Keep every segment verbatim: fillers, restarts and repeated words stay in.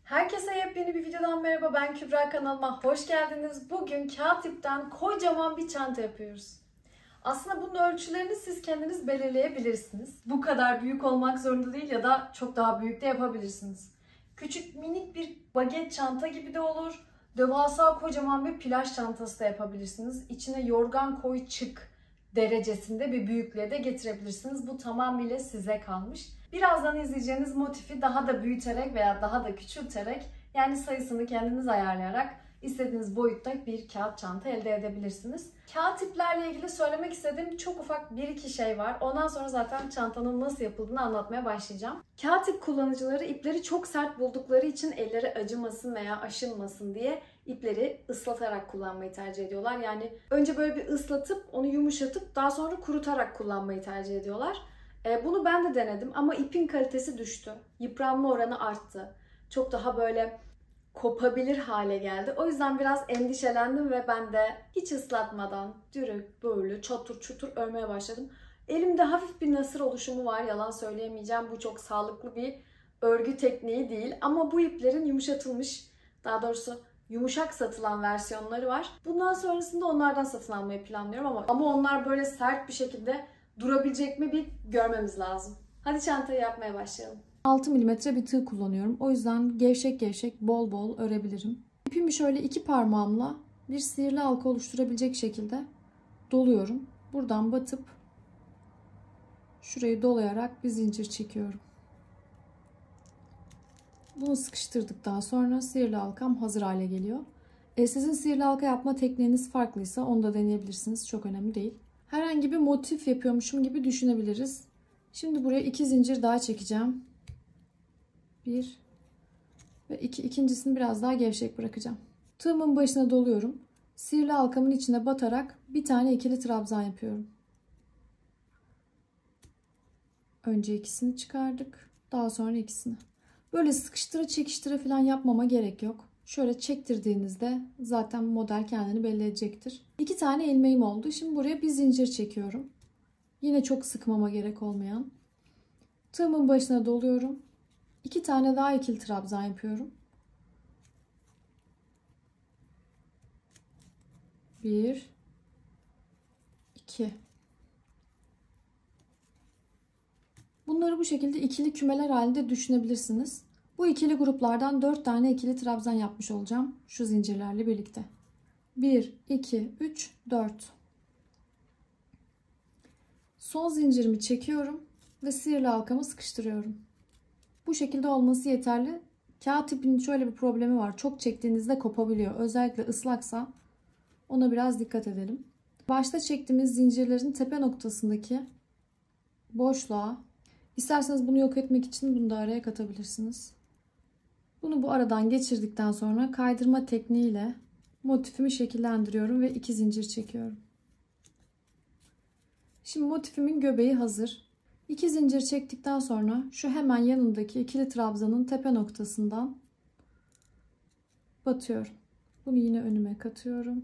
Herkese yepyeni bir videodan merhaba. Ben Kübra, kanalıma hoş geldiniz. Bugün kağıt ipten kocaman bir çanta yapıyoruz. Aslında bunun ölçülerini siz kendiniz belirleyebilirsiniz. Bu kadar büyük olmak zorunda değil ya da çok daha büyük de yapabilirsiniz. Küçük minik bir baget çanta gibi de olur. Devasa kocaman bir plaj çantası da yapabilirsiniz. İçine yorgan koy çık derecesinde bir büyüklüğe de getirebilirsiniz. Bu tamamıyla size kalmış. Birazdan izleyeceğiniz motifi daha da büyüterek veya daha da küçülterek, yani sayısını kendiniz ayarlayarak istediğiniz boyutta bir kağıt çanta elde edebilirsiniz. Kağıt iplerle ilgili söylemek istediğim çok ufak bir iki şey var. Ondan sonra zaten çantanın nasıl yapıldığını anlatmaya başlayacağım. Kağıt ip kullanıcıları ipleri çok sert buldukları için elleri acımasın veya aşınmasın diye ipleri ıslatarak kullanmayı tercih ediyorlar. Yani önce böyle bir ıslatıp onu yumuşatıp daha sonra kurutarak kullanmayı tercih ediyorlar. Bunu ben de denedim ama ipin kalitesi düştü. Yıpranma oranı arttı. Çok daha böyle kopabilir hale geldi. O yüzden biraz endişelendim ve ben de hiç ıslatmadan dürüp böyle çatır çutur örmeye başladım. Elimde hafif bir nasır oluşumu var, yalan söyleyemeyeceğim. Bu çok sağlıklı bir örgü tekniği değil. Ama bu iplerin yumuşatılmış, daha doğrusu yumuşak satılan versiyonları var. Bundan sonrasında onlardan satın almayı planlıyorum ama ama onlar böyle sert bir şekilde durabilecek mi bir görmemiz lazım. Hadi çantayı yapmaya başlayalım. altı milimetre bir tığ kullanıyorum. O yüzden gevşek gevşek bol bol örebilirim. İpimi şöyle iki parmağımla bir sihirli halka oluşturabilecek şekilde doluyorum. Buradan batıp şurayı dolayarak bir zincir çekiyorum. Bunu sıkıştırdıktan sonra sihirli halkam hazır hale geliyor. E, sizin sihirli halka yapma tekniğiniz farklıysa onu da deneyebilirsiniz. Çok önemli değil. Herhangi bir motif yapıyormuşum gibi düşünebiliriz. Şimdi buraya iki zincir daha çekeceğim. Bir ve iki. İkincisini biraz daha gevşek bırakacağım. Tığımın başına doluyorum. Sihirli halkamın içine batarak bir tane ikili trabzan yapıyorum. Önce ikisini çıkardık. Daha sonra ikisini. Böyle sıkıştıra çekiştire falan yapmama gerek yok. Şöyle çektirdiğinizde zaten model kendini belli edecektir. İki tane ilmeğim oldu. Şimdi buraya bir zincir çekiyorum. Yine çok sıkmama gerek olmayan. Tığımın başına doluyorum. İki tane daha ikili trabzan yapıyorum. Bir, iki. Bunları bu şekilde ikili kümeler halinde düşünebilirsiniz. Bu ikili gruplardan dört tane ikili trabzan yapmış olacağım. Şu zincirlerle birlikte. bir, iki, üç, dört. Son zincirimi çekiyorum ve sihirli halkamı sıkıştırıyorum. Bu şekilde olması yeterli. Kağıt ipinin şöyle bir problemi var. Çok çektiğinizde kopabiliyor. Özellikle ıslaksa ona biraz dikkat edelim. Başta çektiğimiz zincirlerin tepe noktasındaki boşluğa, isterseniz bunu yok etmek için bunu da araya katabilirsiniz. Bunu bu aradan geçirdikten sonra kaydırma tekniğiyle motifimi şekillendiriyorum ve iki zincir çekiyorum. Şimdi motifimin göbeği hazır. İki zincir çektikten sonra şu hemen yanındaki ikili trabzanın tepe noktasından batıyorum. Bunu yine önüme katıyorum.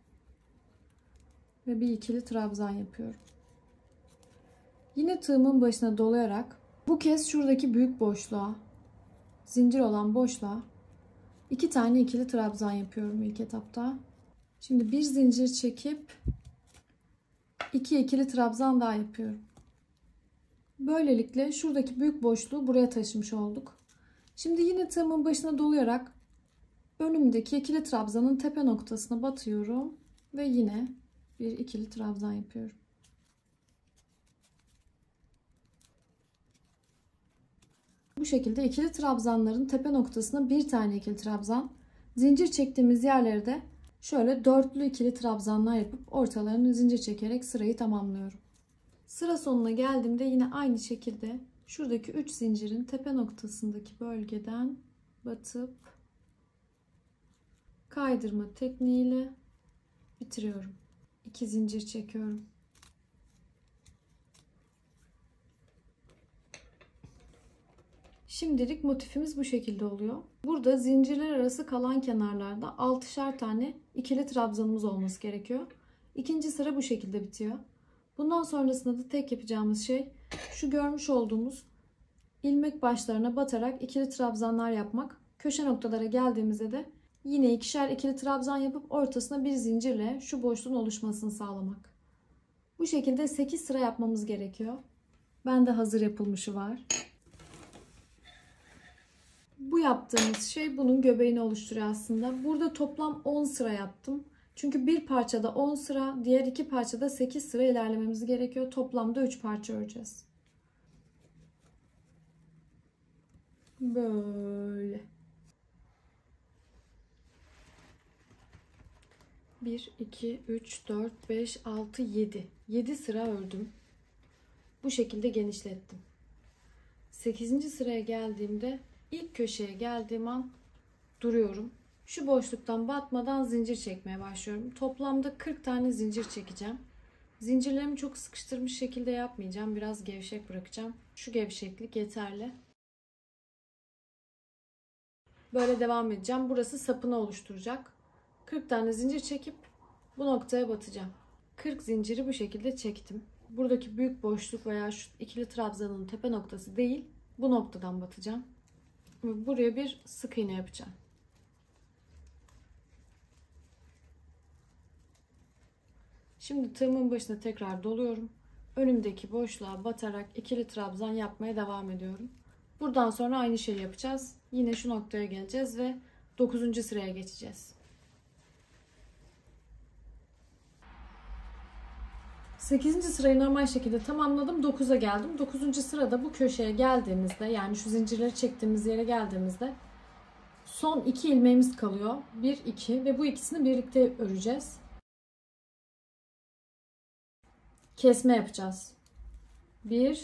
Ve bir ikili trabzan yapıyorum. Yine tığımın başına dolayarak bu kez şuradaki büyük boşluğa, zincir olan boşluğa iki tane ikili trabzan yapıyorum ilk etapta. Şimdi bir zincir çekip iki ikili trabzan daha yapıyorum. Böylelikle şuradaki büyük boşluğu buraya taşımış olduk. Şimdi yine tığımın başına dolayarak önümdeki ikili trabzanın tepe noktasına batıyorum ve yine bir ikili trabzan yapıyorum. Bu şekilde ikili trabzanların tepe noktasına bir tane ikili trabzan, zincir çektiğimiz yerlere de şöyle dörtlü ikili trabzanlar yapıp ortalarını zincir çekerek sırayı tamamlıyorum. Sıra sonuna geldiğimde yine aynı şekilde şuradaki üç zincirin tepe noktasındaki bölgeden batıp kaydırma tekniğiyle bitiriyorum. iki zincir çekiyorum. Şimdilik motifimiz bu şekilde oluyor. Burada zincirler arası kalan kenarlarda altışar tane ikili trabzanımız olması gerekiyor. İkinci sıra bu şekilde bitiyor. Bundan sonrasında da tek yapacağımız şey şu görmüş olduğumuz ilmek başlarına batarak ikili trabzanlar yapmak. Köşe noktalara geldiğimizde de yine ikişer ikili trabzan yapıp ortasına bir zincirle şu boşluğun oluşmasını sağlamak. Bu şekilde sekiz sıra yapmamız gerekiyor. Bende hazır yapılmışı var. Bu yaptığımız şey bunun göbeğini oluşturuyor aslında. Burada toplam on sıra yaptım. Çünkü bir parçada on sıra, diğer iki parçada sekiz sıra ilerlememiz gerekiyor. Toplamda üç parça öreceğiz. Böyle. bir, iki, üç, dört, beş, altı, yedi. yedi sıra ördüm. Bu şekilde genişlettim. sekizinci sıraya geldiğimde ilk köşeye geldiğim an duruyorum. Şu boşluktan batmadan zincir çekmeye başlıyorum. Toplamda kırk tane zincir çekeceğim. Zincirlerimi çok sıkıştırmış şekilde yapmayacağım. Biraz gevşek bırakacağım. Şu gevşeklik yeterli. Böyle devam edeceğim. Burası sapını oluşturacak. kırk tane zincir çekip bu noktaya batacağım. kırk zinciri bu şekilde çektim. Buradaki büyük boşluk veya şu ikili trabzanın tepe noktası değil, bu noktadan batacağım. Ve buraya bir sık iğne yapacağım. Şimdi tığımın başına tekrar doluyorum. Önümdeki boşluğa batarak ikili trabzan yapmaya devam ediyorum. Buradan sonra aynı şeyi yapacağız. Yine şu noktaya geleceğiz ve dokuzuncu sıraya geçeceğiz. sekizinci sırayı normal şekilde tamamladım. dokuza geldim. dokuzuncu sırada bu köşeye geldiğimizde, yani şu zincirleri çektiğimiz yere geldiğimizde son iki ilmeğimiz kalıyor. bir, iki ve bu ikisini birlikte öreceğiz. Kesme yapacağız. bir,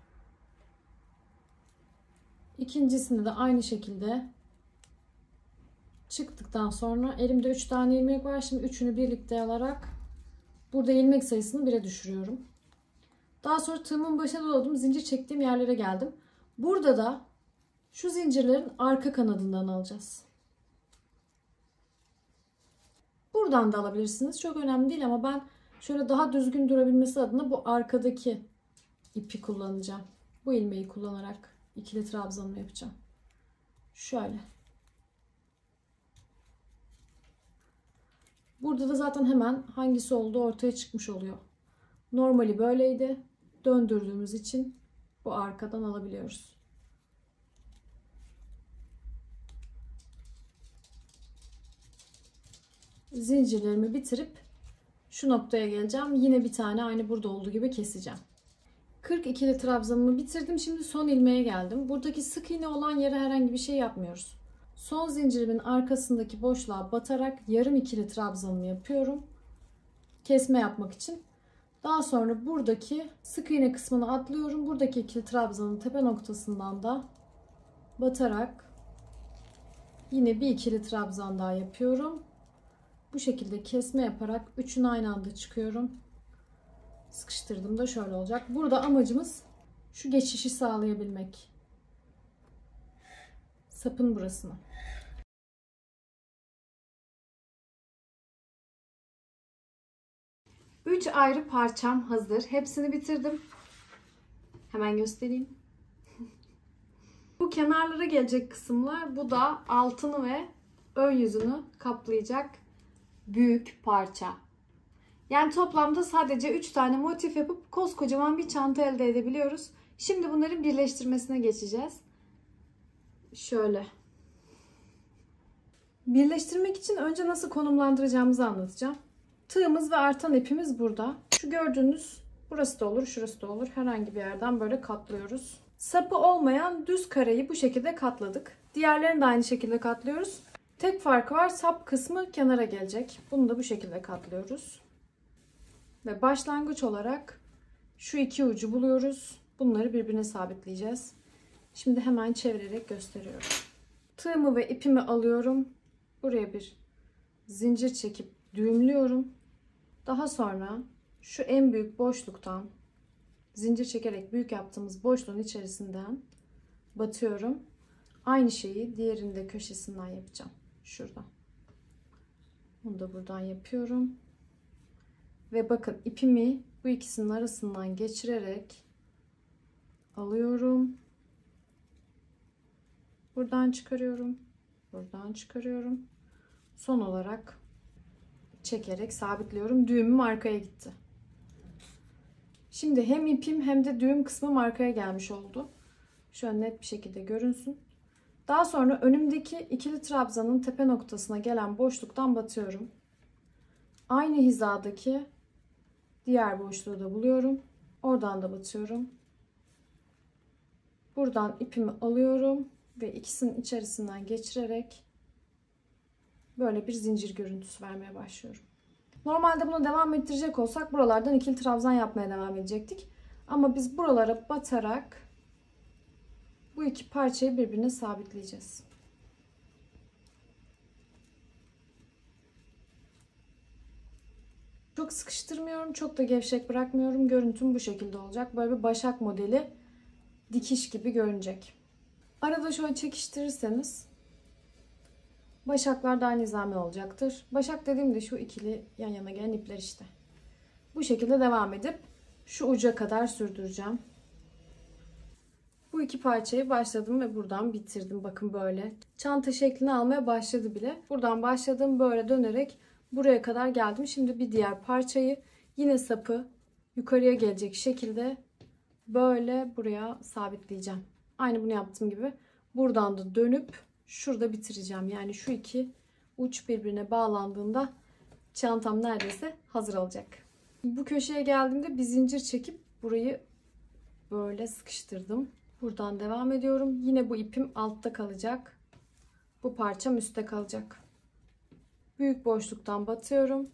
ikincisini de aynı şekilde çıktıktan sonra elimde üç tane ilmek var. Şimdi üçünü birlikte alarak burada ilmek sayısını bire düşürüyorum. Daha sonra tığımın başına doladım. Zincir çektiğim yerlere geldim. Burada da şu zincirlerin arka kanadından alacağız. Buradan da alabilirsiniz. Çok önemli değil ama ben şöyle daha düzgün durabilmesi adına bu arkadaki ipi kullanacağım. Bu ilmeği kullanarak ikili trabzanımı yapacağım. Şöyle. Burada da zaten hemen hangisi olduğu ortaya çıkmış oluyor. Normali böyleydi. Döndürdüğümüz için bu arkadan alabiliyoruz. Zincirlerimi bitirip şu noktaya geleceğim. Yine bir tane aynı burada olduğu gibi keseceğim. kırk ikili trabzanımı bitirdim. Şimdi son ilmeğe geldim. Buradaki sık iğne olan yere herhangi bir şey yapmıyoruz. Son zincirimin arkasındaki boşluğa batarak yarım ikili trabzanımı yapıyorum. Kesme yapmak için. Daha sonra buradaki sık iğne kısmını atlıyorum. Buradaki ikili trabzanın tepe noktasından da batarak yine bir ikili trabzan daha yapıyorum. Bu şekilde kesme yaparak üçünü aynı anda çıkıyorum. Sıkıştırdığımda şöyle olacak. Burada amacımız şu geçişi sağlayabilmek. Sapın burasını. üç ayrı parçam hazır. Hepsini bitirdim. Hemen göstereyim. Bu kenarlara gelecek kısımlar. Bu da altını ve ön yüzünü kaplayacak büyük parça. Yani toplamda sadece üç tane motif yapıp koskocaman bir çanta elde edebiliyoruz. Şimdi bunların birleştirmesine geçeceğiz. Şöyle. Birleştirmek için önce nasıl konumlandıracağımızı anlatacağım. Tığımız ve artan ipimiz burada. Şu gördüğünüz burası da olur, şurası da olur. Herhangi bir yerden böyle katlıyoruz. Sapı olmayan düz kareyi bu şekilde katladık. Diğerlerini de aynı şekilde katlıyoruz. Tek farkı var, sap kısmı kenara gelecek. Bunu da bu şekilde katlıyoruz. Ve başlangıç olarak şu iki ucu buluyoruz. Bunları birbirine sabitleyeceğiz. Şimdi hemen çevirerek gösteriyorum. Tığımı ve ipimi alıyorum. Buraya bir zincir çekip düğümlüyorum. Daha sonra şu en büyük boşluktan zincir çekerek büyük yaptığımız boşluğun içerisinden batıyorum. Aynı şeyi diğerinde köşesinden yapacağım. Şuradan. Bunu da buradan yapıyorum. Ve bakın ipimi bu ikisinin arasından geçirerek alıyorum. Buradan çıkarıyorum. buradan çıkarıyorum. Son olarak çekerek sabitliyorum. Düğümüm arkaya gitti. Şimdi hem ipim hem de düğüm kısmım arkaya gelmiş oldu. Şöyle net bir şekilde görünsün. Daha sonra önümdeki ikili trabzanın tepe noktasına gelen boşluktan batıyorum. Aynı hizadaki diğer boşluğu da buluyorum. Oradan da batıyorum. Buradan ipimi alıyorum ve ikisinin içerisinden geçirerek böyle bir zincir görüntüsü vermeye başlıyorum. Normalde bunu devam ettirecek olsak buralardan ikili trabzan yapmaya devam edecektik. Ama biz buralara batarak bu iki parçayı birbirine sabitleyeceğiz. Çok sıkıştırmıyorum, çok da gevşek bırakmıyorum. Görüntüm bu şekilde olacak. Böyle bir başak modeli dikiş gibi görünecek. Arada şöyle çekiştirirseniz başaklar daha nizami olacaktır. Başak dediğimde şu ikili yan yana gelen ipler işte. Bu şekilde devam edip şu uca kadar sürdüreceğim. Bu iki parçayı başladım ve buradan bitirdim. Bakın böyle. Çanta şeklini almaya başladı bile. Buradan başladım, böyle dönerek buraya kadar geldim. Şimdi bir diğer parçayı yine sapı yukarıya gelecek şekilde böyle buraya sabitleyeceğim. Aynı bunu yaptığım gibi buradan da dönüp şurada bitireceğim. Yani şu iki uç birbirine bağlandığında çantam neredeyse hazır olacak. Bu köşeye geldiğimde bir zincir çekip burayı böyle sıkıştırdım. Buradan devam ediyorum. Yine bu ipim altta kalacak. Bu parçam üstte kalacak. Büyük boşluktan batıyorum.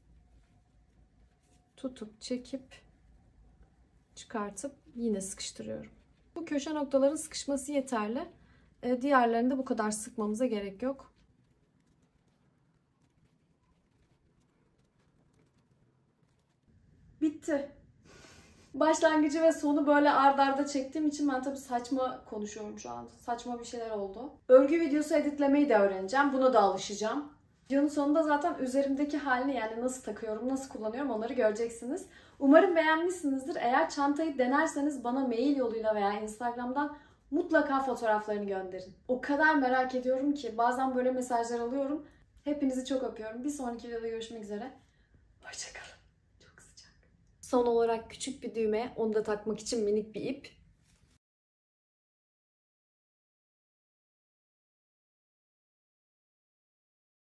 Tutup çekip çıkartıp yine sıkıştırıyorum. Bu köşe noktaların sıkışması yeterli. Diğerlerinde bu kadar sıkmamıza gerek yok. Bitti. Başlangıcı ve sonu böyle ard arda çektiğim için ben tabii saçma konuşuyorum şu anda. Saçma bir şeyler oldu. Örgü videosu editlemeyi de öğreneceğim. Buna da alışacağım. Videonun sonunda zaten üzerimdeki halini, yani nasıl takıyorum, nasıl kullanıyorum onları göreceksiniz. Umarım beğenmişsinizdir. Eğer çantayı denerseniz bana mail yoluyla veya Instagram'dan mutlaka fotoğraflarını gönderin. O kadar merak ediyorum ki bazen böyle mesajlar alıyorum. Hepinizi çok öpüyorum. Bir sonraki videoda görüşmek üzere. Hoşçakalın. Son olarak küçük bir düğme, onu da takmak için minik bir ip.